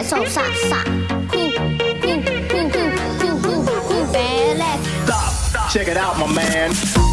手撒撒，呼呼呼呼呼呼呼，别嘞。 Stop, check it out, my man.